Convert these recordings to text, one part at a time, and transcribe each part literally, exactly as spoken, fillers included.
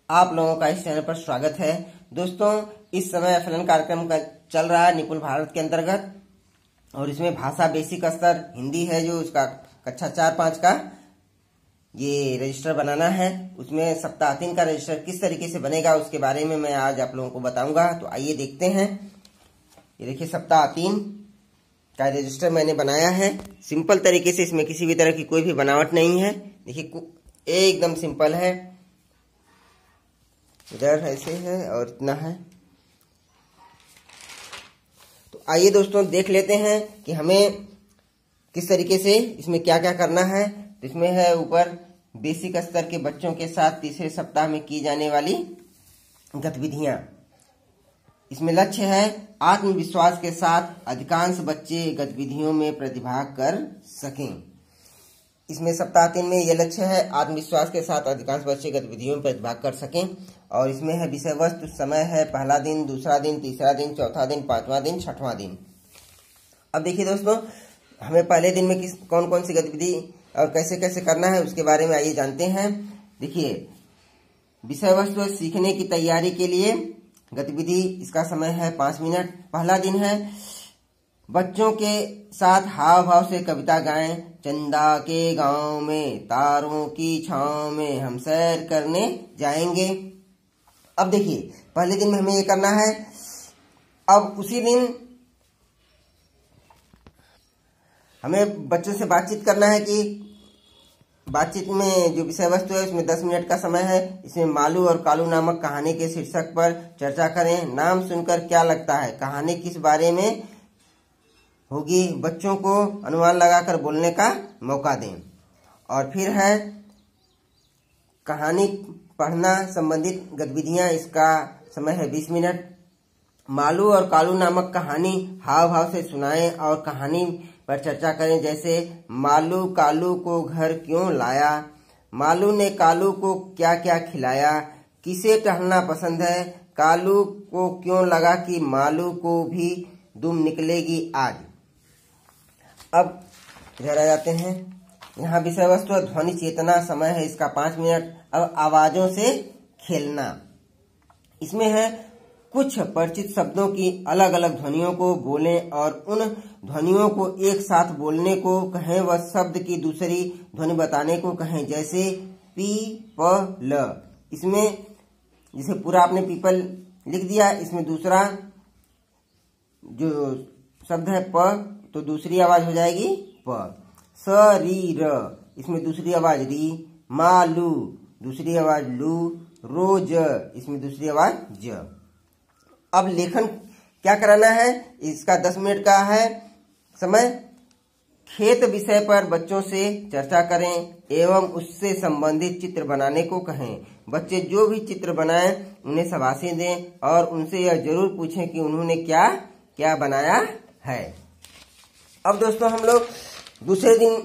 आप लोगों का इस चैनल पर स्वागत है। दोस्तों, इस समय फलन कार्यक्रम का चल रहा है निपुण भारत के अंतर्गत, और इसमें भाषा बेसिक स्तर हिंदी है जो उसका कक्षा चार पाँच का ये रजिस्टर बनाना है। उसमें सप्ताह तीन का रजिस्टर किस तरीके से बनेगा उसके बारे में मैं आज आप लोगों को बताऊंगा। तो आइए देखते हैं। ये देखिए, सप्ताह तीन का रजिस्टर मैंने बनाया है सिंपल तरीके से। इसमें किसी भी तरह की कोई भी बनावट नहीं है। देखिए, एकदम सिंपल है। इधर ऐसे है और इतना है। तो आइए दोस्तों देख लेते हैं कि हमें किस तरीके से इसमें क्या क्या करना है। तो इसमें है ऊपर बेसिक स्तर के बच्चों के साथ तीसरे सप्ताह में की जाने वाली गतिविधियां। इसमें लक्ष्य है आत्मविश्वास के साथ अधिकांश बच्चे गतिविधियों में प्रतिभाग कर सकें। इसमें सप्ताह तीन में यह लक्ष्य है आत्मविश्वास के साथ अधिकांश बच्चे गतिविधियों में प्रतिभाग कर सकें। और इसमें है विषय वस्तु, समय है पहला दिन, दूसरा दिन, तीसरा दिन, चौथा दिन, पांचवा दिन, छठवां दिन। अब देखिए दोस्तों, हमें पहले दिन में किस कौन कौन सी गतिविधि और कैसे कैसे करना है उसके बारे में आइए जानते हैं। देखिए, विषय वस्तु सीखने की तैयारी के लिए गतिविधि, इसका समय है पांच मिनट। पहला दिन है बच्चों के साथ हाव भाव से कविता गाएं। चंदा के गांव में तारों की छांव में हम सैर करने जाएंगे। अब देखिए, पहले दिन में हमें ये करना है। अब उसी दिन हमें बच्चों से बातचीत करना है कि बातचीत में जो विषय वस्तु है उसमें दस मिनट का समय है। इसमें मालू और कालू नामक कहानी के शीर्षक पर चर्चा करें। नाम सुनकर क्या लगता है, कहानी किस बारे में होगी, बच्चों को अनुमान लगाकर बोलने का मौका दें। और फिर है कहानी पढ़ना संबंधित गतिविधियां, इसका समय है बीस मिनट। मालू और कालू नामक कहानी हाव भाव से सुनाएं और कहानी पर चर्चा करें। जैसे मालू कालू को घर क्यों लाया, मालू ने कालू को क्या क्या खिलाया, किसे टहलना पसंद है, कालू को क्यों लगा कि मालू को भी दुम निकलेगी आज। अब इधर आ जाते हैं। यहाँ विषय वस्तु ध्वनि चेतना, समय है इसका पांच मिनट। अब आवाजों से खेलना, इसमें है कुछ परिचित शब्दों की अलग अलग ध्वनियों को बोलें और उन ध्वनियों को एक साथ बोलने को कहें व शब्द की दूसरी ध्वनि बताने को कहें। जैसे पी प ल। इसमें जैसे पूरा आपने पीपल लिख दिया, इसमें दूसरा जो शब्द है प, तो दूसरी आवाज हो जाएगी प। स री र, इसमें दूसरी आवाज री। मालू, दूसरी आवाज लू। रोज, इसमें दूसरी आवाज ज। अब लेखन क्या कराना है, इसका दस मिनट का है समय। खेत विषय पर बच्चों से चर्चा करें एवं उससे संबंधित चित्र बनाने को कहें। बच्चे जो भी चित्र बनाएं उन्हें शाबाशी दें और उनसे यह जरूर पूछें कि उन्होंने क्या क्या बनाया है। अब दोस्तों, हम लोग दूसरे दिन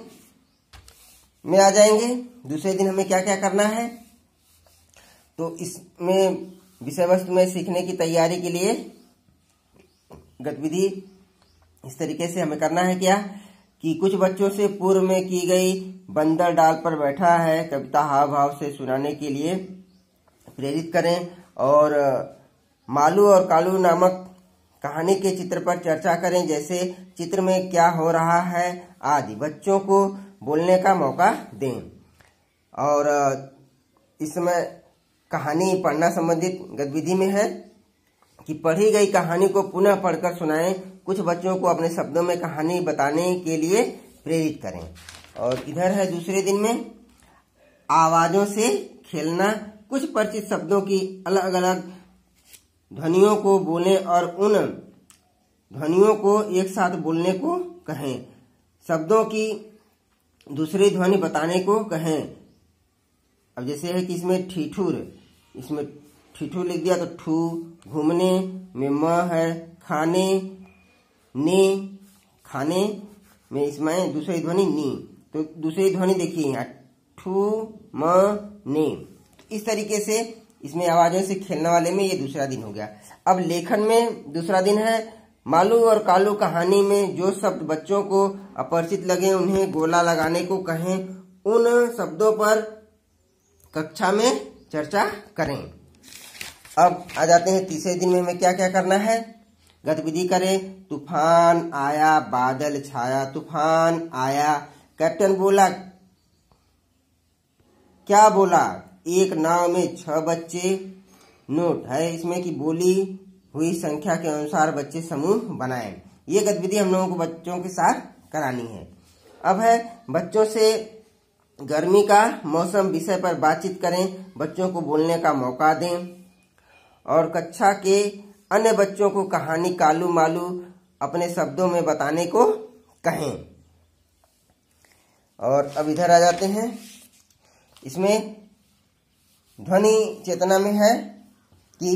में आ जाएंगे। दूसरे दिन हमें क्या क्या करना है, तो इसमें विषय वस्तु में सीखने की तैयारी के लिए गतिविधि इस तरीके से हमें करना है क्या कि कुछ बच्चों से पूर्व में की गई बंदर डाल पर बैठा है कविता हाव भाव से सुनाने के लिए प्रेरित करें। और मालू और कालू नामक कहानी के चित्र पर चर्चा करें। जैसे चित्र में क्या हो रहा है आदि। बच्चों को बोलने का मौका दें। और इस समय कहानी पढ़ना संबंधित गतिविधि में है कि पढ़ी गई कहानी को पुनः पढ़कर सुनाएं। कुछ बच्चों को अपने शब्दों में कहानी बताने के लिए प्रेरित करें। और इधर है दूसरे दिन में आवाजों से खेलना। कुछ परिचित शब्दों की अलग अलग ध्वनियों को बोलें और उन ध्वनियों को एक साथ बोलने को कहें। शब्दों की दूसरी ध्वनि बताने को कहें। अब जैसे है कि इसमें ठीठुर, इसमें ठीठुर लिख दिया तो ठू। घूमने में म है। खाने ने, खाने में इसमें दूसरी ध्वनि नी, तो दूसरी ध्वनि देखिए यहाँ ठू म ने। इस तरीके से इसमें आवाजों से खेलने वाले में ये दूसरा दिन हो गया। अब लेखन में दूसरा दिन है मालू और कालू कहानी में जो शब्द बच्चों को अपरिचित लगे उन्हें गोला लगाने को कहें। उन शब्दों पर कक्षा में चर्चा करें। अब आ जाते हैं तीसरे दिन में हमें क्या क्या करना है। गतिविधि करें। तूफान आया, बादल छाया, तूफान आया। कैप्टन बोला, क्या बोला? एक नाव में छह बच्चे। नोट है इसमें कि बोली हुई संख्या के अनुसार बच्चे समूह बनाएं। ये गतिविधि हम लोगों को बच्चों के साथ करानी है। अब है बच्चों से गर्मी का मौसम विषय पर बातचीत करें। बच्चों को बोलने का मौका दें और कक्षा के अन्य बच्चों को कहानी कालू मालू अपने शब्दों में बताने को कहें। और अब इधर आ जाते हैं। इसमें ध्वनि चेतना में है कि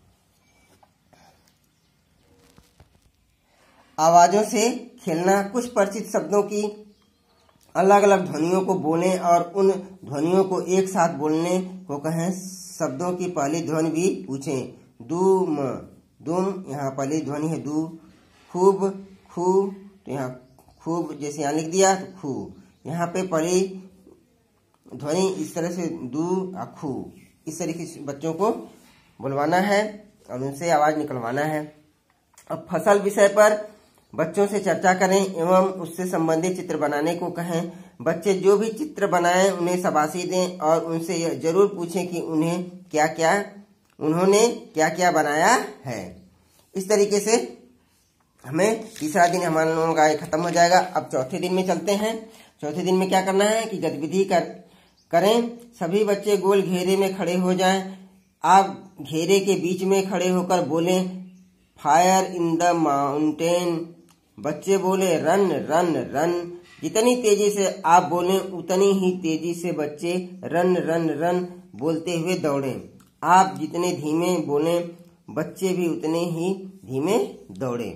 आवाजों से खेलना। कुछ परिचित शब्दों की अलग अलग ध्वनियों को बोलें और उन ध्वनियों को एक साथ बोलने को कहें। शब्दों की पहली ध्वनि भी पूछें। दूम, दुम, यहाँ पहली ध्वनि है दू। खूब, खू, तो यहाँ खूब जैसे यहाँ लिख दिया तो खू। यहाँ पे पहली ध्वनि इस तरह से दू और खू। इस तरीके से बच्चों को बुलवाना है और उनसे आवाज निकलवाना है। अब फसल विषय पर बच्चों से चर्चा करें एवं उससे संबंधित चित्र बनाने को कहें। बच्चे जो भी चित्र बनाएं उन्हें शाबाशी दें और उनसे यह जरूर पूछें कि उन्हें क्या क्या उन्होंने क्या क्या बनाया है। इस तरीके से हमें तीसरा दिन हमारे लोगों का खत्म हो जाएगा। अब चौथे दिन में चलते हैं। चौथे दिन में क्या करना है कि गतिविधि कर करें। सभी बच्चे गोल घेरे में खड़े हो जाएं। आप घेरे के बीच में खड़े होकर बोलें, फायर इन द माउंटेन। बच्चे बोले, रन रन रन। जितनी तेजी से आप बोलें उतनी ही तेजी से बच्चे रन रन रन बोलते हुए दौड़ें। आप जितने धीमे बोलें बच्चे भी उतने ही धीमे दौड़ें।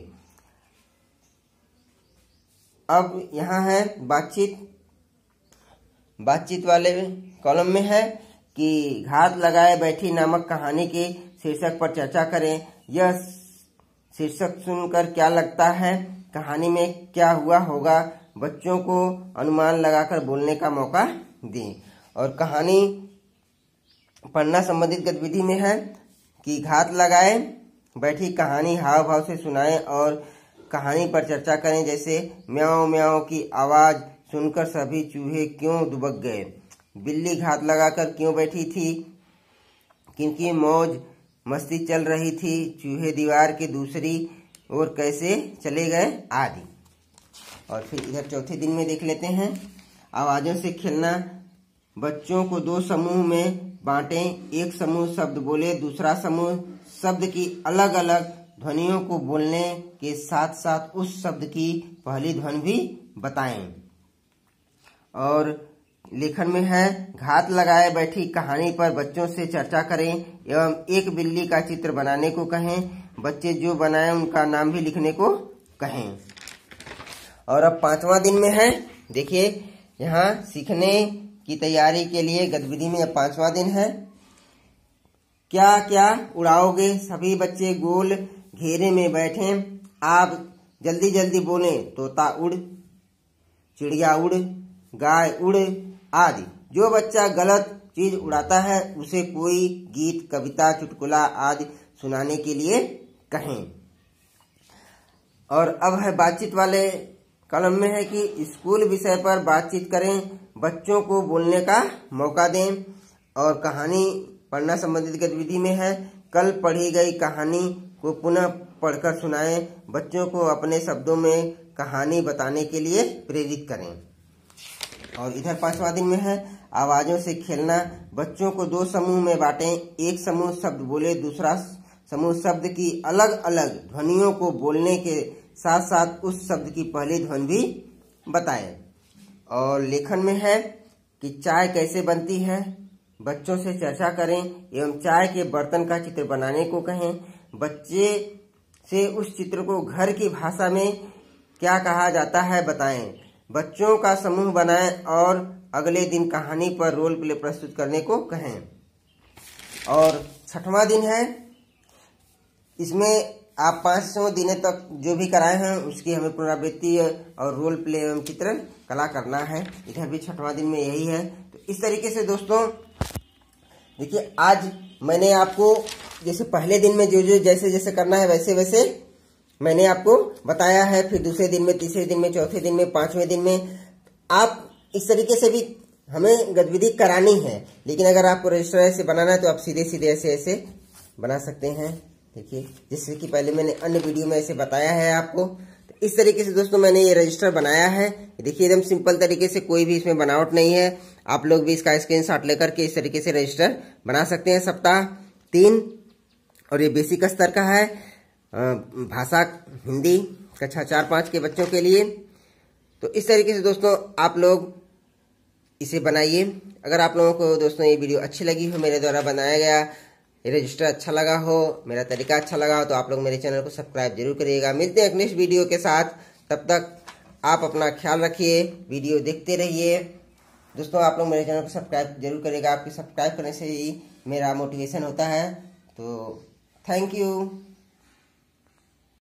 अब यहाँ है बातचीत। बातचीत वाले कॉलम में है कि घात लगाए बैठी नामक कहानी के शीर्षक पर चर्चा करें। यह शीर्षक सुनकर क्या लगता है? कहानी में क्या हुआ होगा? बच्चों को अनुमान लगाकर बोलने का मौका दें। और कहानी पढ़ना संबंधित गतिविधि में है कि घात लगाए बैठी कहानी हाव भाव से सुनाएं और कहानी पर चर्चा करें। जैसे म्याऊं म्याऊं की आवाज सुनकर सभी चूहे क्यों दुबक गए? बिल्ली घात लगाकर क्यों बैठी थी? किनकी मौज मस्ती चल रही थी? चूहे दीवार के दूसरी ओर कैसे चले गए? आदि। और फिर इधर चौथे दिन में देख लेते हैं आवाजों से खेलना। बच्चों को दो समूह में बांटें। एक समूह शब्द बोले, दूसरा समूह शब्द की अलग अलग ध्वनियों को बोलने के साथ साथ उस शब्द की पहली ध्वनि भी बताएं। और लेखन में है घात लगाए बैठी कहानी पर बच्चों से चर्चा करें एवं एक बिल्ली का चित्र बनाने को कहें। बच्चे जो बनाए उनका नाम भी लिखने को कहें। और अब पांचवा दिन में है। देखिए यहाँ सीखने की तैयारी के लिए गतिविधि में अब पांचवा दिन है। क्या क्या उड़ाओगे? सभी बच्चे गोल घेरे में बैठे। आप जल्दी जल्दी बोलें। तोता उड़, चिड़िया उड़, गाय उड़ आदि। जो बच्चा गलत चीज उड़ाता है उसे कोई गीत, कविता, चुटकुला आदि सुनाने के लिए कहें। और अब है बातचीत वाले कॉलम में है कि स्कूल विषय पर बातचीत करें। बच्चों को बोलने का मौका दें। और कहानी पढ़ना संबंधित गतिविधि में है कल पढ़ी गई कहानी को पुनः पढ़कर सुनाएं। बच्चों को अपने शब्दों में कहानी बताने के लिए प्रेरित करें। और इधर पांचवा दिन में है आवाजों से खेलना। बच्चों को दो समूह में बांटें। एक समूह शब्द बोले, दूसरा समूह शब्द की अलग अलग ध्वनियों को बोलने के साथ साथ उस शब्द की पहली ध्वनि भी बताएं। और लेखन में है कि चाय कैसे बनती है? बच्चों से चर्चा करें एवं चाय के बर्तन का चित्र बनाने को कहें। बच्चे से उस चित्र को घर की भाषा में क्या कहा जाता है बताएं। बच्चों का समूह बनाएं और अगले दिन कहानी पर रोल प्ले प्रस्तुत करने को कहें। और छठवां दिन है। इसमें आप पाँच सौ दिनों तक जो भी कराए हैं उसकी हमें पुनरावृत्ति और रोल प्ले एवं चित्र कला करना है। इधर भी छठवां दिन में यही है। तो इस तरीके से दोस्तों देखिए आज मैंने आपको जैसे पहले दिन में जो जो जैसे जैसे करना है वैसे वैसे मैंने आपको बताया है। फिर दूसरे दिन में, तीसरे दिन में, चौथे दिन में, पांचवें दिन में आप इस तरीके से भी हमें गतिविधि करानी है। लेकिन अगर आपको रजिस्टर ऐसे बनाना है तो आप सीधे सीधे ऐसे ऐसे बना सकते हैं। देखिए जैसे कि पहले मैंने अन्य वीडियो में ऐसे बताया है आपको। तो इस तरीके से दोस्तों मैंने ये रजिस्टर बनाया है। देखिए एकदम सिंपल तरीके से, कोई भी इसमें बनावट नहीं है। आप लोग भी इसका स्क्रीनशॉट लेकर के इस तरीके से रजिस्टर बना सकते हैं। सप्ताह तीन और ये बेसिक स्तर का है, भाषा हिंदी कक्षा चार पाँच के बच्चों के लिए। तो इस तरीके से दोस्तों आप लोग इसे बनाइए। अगर आप लोगों को दोस्तों ये वीडियो अच्छी लगी हो, मेरे द्वारा बनाया गया ये रजिस्टर अच्छा लगा हो, मेरा तरीका अच्छा लगा हो, तो आप लोग मेरे चैनल को सब्सक्राइब जरूर करिएगा। मिलते हैं नेक्स्ट वीडियो के साथ, तब तक आप अपना ख्याल रखिए, वीडियो देखते रहिए। दोस्तों आप लोग मेरे चैनल को सब्सक्राइब जरूर करिएगा, आपके सब्सक्राइब करने से ही मेरा मोटिवेशन होता है। तो थैंक यू।